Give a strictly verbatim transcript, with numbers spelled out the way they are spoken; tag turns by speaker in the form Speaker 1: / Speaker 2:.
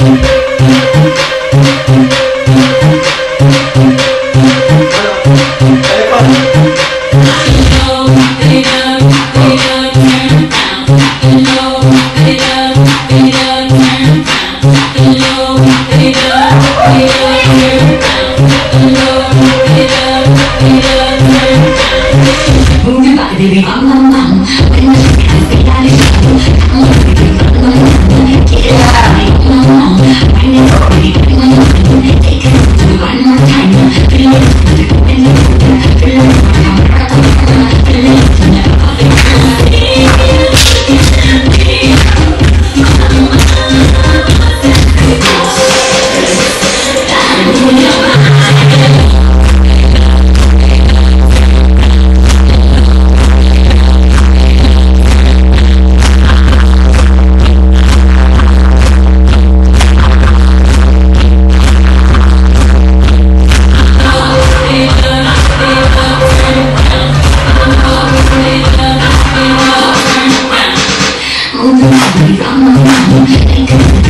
Speaker 1: Baby, I'm on mom. When the get out of here, I'm on baby, I'm on mom. Get out of here, I'm on mom. When it's already been on mom. Take it to one more time. Feel it, feel it, feel it, feel it, feel Moving on, I'm on, I'm on.